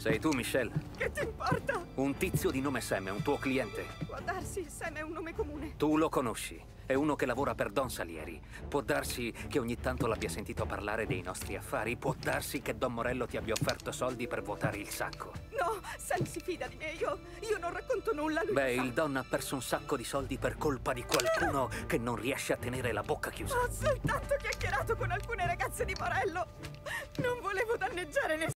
Sei tu, Michelle? Che ti importa? Un tizio di nome Sam è un tuo cliente. Può darsi, Sam è un nome comune. Tu lo conosci. È uno che lavora per Don Salieri. Può darsi che ogni tanto l'abbia sentito parlare dei nostri affari. Può darsi che Don Morello ti abbia offerto soldi per vuotare il sacco. No, Sam si fida di me. Io non racconto nulla. Lui Beh, lo sa. il Don ha perso un sacco di soldi per colpa di qualcuno che non riesce a tenere la bocca chiusa. Ho soltanto chiacchierato con alcune ragazze di Morello. Non volevo danneggiare nessuno.